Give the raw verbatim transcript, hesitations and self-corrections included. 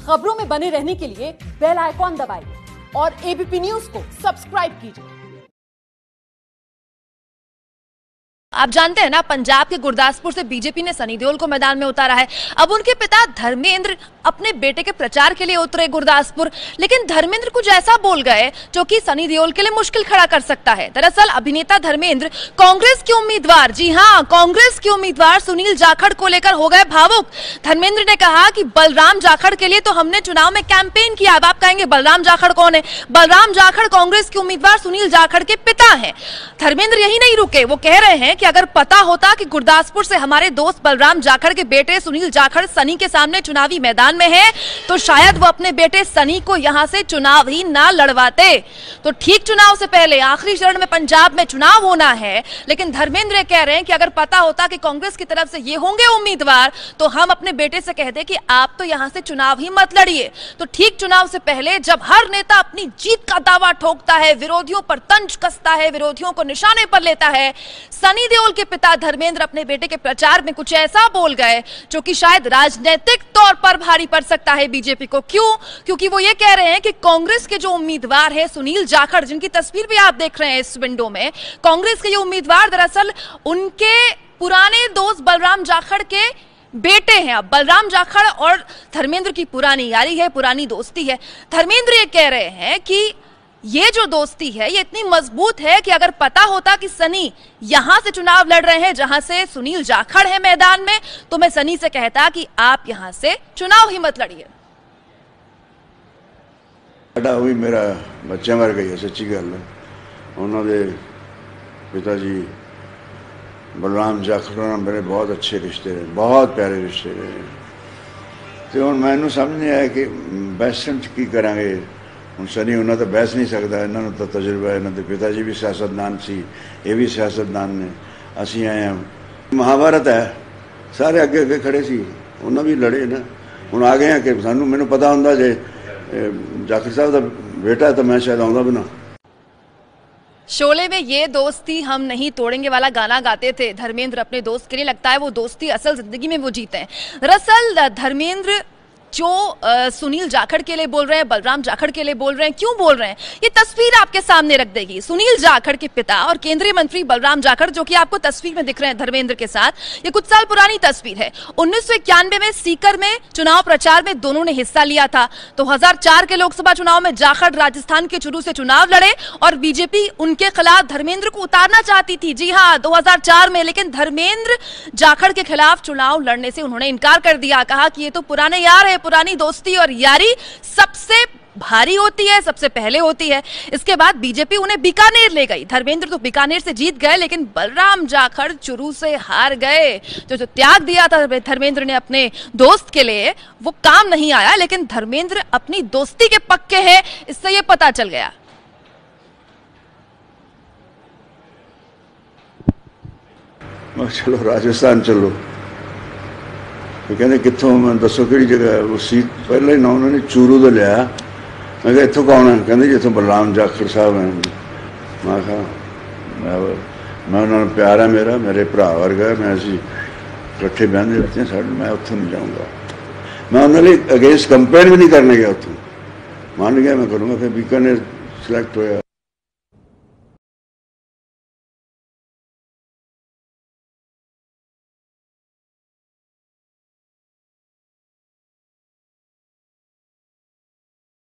खबरों में बने रहने के लिए बेल आइकॉन दबाइए और एबीपी न्यूज को सब्सक्राइब कीजिए। आप जानते हैं ना, पंजाब के गुरदासपुर से बीजेपी ने सनी देओल को मैदान में उतारा है। अब उनके पिता धर्मेंद्र अपने बेटे के प्रचार के लिए उतरे गुरदासपुर, लेकिन धर्मेंद्र कुछ ऐसा बोल गए जो कि सनी देओल के लिए मुश्किल खड़ा कर सकता है। दरअसल अभिनेता धर्मेंद्र कांग्रेस के उम्मीदवार, जी हां, कांग्रेस के उम्मीदवार सुनील जाखड़ को लेकर हो गए भावुक। धर्मेंद्र ने कहा कि बलराम जाखड़ के लिए तो हमने चुनाव में कैंपेन किया। अब आप कहेंगे बलराम जाखड़ कौन है? बलराम जाखड़ कांग्रेस के उम्मीदवार सुनील जाखड़ के पिता है। धर्मेंद्र यही नहीं रुके, वो कह रहे हैं कि अगर पता होता कि गुरदासपुर से हमारे दोस्त बलराम जाखड़ के बेटे सुनील जाखड़ सनी के सामने चुनावी मैदान में है, तो शायद वो अपने बेटे सनी को यहां से चुनाव ही ना लड़वाते। तो ठीक चुनाव से पहले आखिरी चरण में पंजाब में चुनाव होना है, लेकिन धर्मेंद्र कह रहे हैं कि अगर पता होता कि कांग्रेस की तरफ से ये होंगे उम्मीदवार, तो हम अपने बेटे से कहते कि आप तो यहां से चुनाव ही मत लड़िए। तो ठीक चुनाव से पहले जब हर नेता अपनी जीत का दावा ठोकता है, विरोधियों पर तंज कसता है, विरोधियों को निशाने पर लेता है, सनी देओल के पिता धर्मेंद्र अपने बेटे के प्रचार में कुछ ऐसा बोल गए जो कि शायद राजनीतिक तौर पर भारी पड़ सकता है बीजेपी को। क्यों? क्योंकि वो ये कह रहे हैं कि कांग्रेस के जो उम्मीदवार है सुनील जाखड़, जिनकी तस्वीर भी आप देख रहे हैं इस विंडो में, कांग्रेस के ये उम्मीदवार दरअसल उनके पुराने दोस्त बलराम जाखड़ के बेटे हैं। अब बलराम जाखड़ और धर्मेंद्र की पुरानी यारी है, पुरानी दोस्ती है। धर्मेंद्र ये कह रहे हैं कि ये जो दोस्ती है ये इतनी मजबूत है कि अगर पता होता कि सनी यहां से चुनाव लड़ रहे हैं जहां से सुनील जाखड़ है मैदान में, तो मैं सनी से कहता कि आप यहां से चुनाव ही मत लड़िए। हुई मेरा बच्चा मर गई है, सच्ची गल है। उन्होंने पिताजी बलराम जाखड़ मेरे बहुत अच्छे रिश्ते रहे, बहुत प्यारे रिश्ते रहे। तो हम मैनू समझ नहीं आया कि बहसन की करांगे। ਹੁਣ सनी उन्होंने तो बहस नहीं सकता, इन्होंने तो तजुर्बा है, इन्होंने पिता जी भी सियासतदान सी, ये भी सियासतदान ने, असी आए हैं। महाभारत है, सारे अगे अगे खड़े सी, उन्होंने भी लड़े ना। हुण आ गए हैं कि सानू मैनू पता होंदा जे जाखड़ साहब का बेटा है तो मैं शायद आउंदा भी ना। शोले में ये दोस्ती हम नहीं तोड़ेंगे वाला गाना गाते थे धर्मेंद्र अपने दोस्त के लिए। लगता है वो दोस्ती असल जिंदगी में वो जीते हैं। दरअसल धर्मेंद्र जो आ, सुनील जाखड़ के लिए बोल रहे हैं, बलराम जाखड़ के लिए बोल रहे हैं, क्यों बोल रहे हैं, ये तस्वीर आपके सामने रख देगी। सुनील जाखड़ के पिता और केंद्रीय मंत्री बलराम जाखड़, जो कि आपको तस्वीर में दिख रहे हैं धर्मेंद्र के साथ, ये कुछ साल पुरानी तस्वीर है। उन्नीस सौ इक्यानवे में सीकर में चुनाव प्रचार में दोनों ने हिस्सा लिया था। दो हजार चार के लोकसभा चुनाव में जाखड़ राजस्थान के चुरू से चुनाव लड़े और बीजेपी उनके खिलाफ धर्मेंद्र को उतारना चाहती थी। जी हाँ, दो हजार चार में, लेकिन धर्मेंद्र जाखड़ के खिलाफ चुनाव लड़ने से उन्होंने इनकार कर दिया। कहा कि ये तो पुराने यार है, पुरानी दोस्ती और यारी सबसे भारी होती है, सबसे पहले होती है। इसके बाद बीजेपी उन्हें बीकानेर ले गई। धर्मेंद्र तो बीकानेर से जीत गए, लेकिन बलराम जाखड़ चुरू से हार गए। जो जो त्याग दिया था धर्मेंद्र ने अपने दोस्त के लिए, वो काम नहीं आया। लेकिन धर्मेंद्र अपनी दोस्ती के पक्के हैं, इससे ये पता चल गया। चलो राजस्थान चलो, तो कहते कितों, मैं दसो कि जगह वो सीट पहले ही ना उन्होंने चूरू तो लिया। मैं कहा इतों कौन है? कहते जितों बलराम जाखड़ साहब हैं। मैं कहा मैं उन्होंने प्यार है मेरा, मेरे भरा वर्गा, मैं असी इकट्ठे बहते रहते हैं, साढ़े मैं उत्थों नहीं जाऊँगा। मैं उन्होंने अगेंस्ट कंपेन भी नहीं करने गया, उत्थों मान गया मैं करूँगा। फिर बीकानेर सिलेक्ट होया।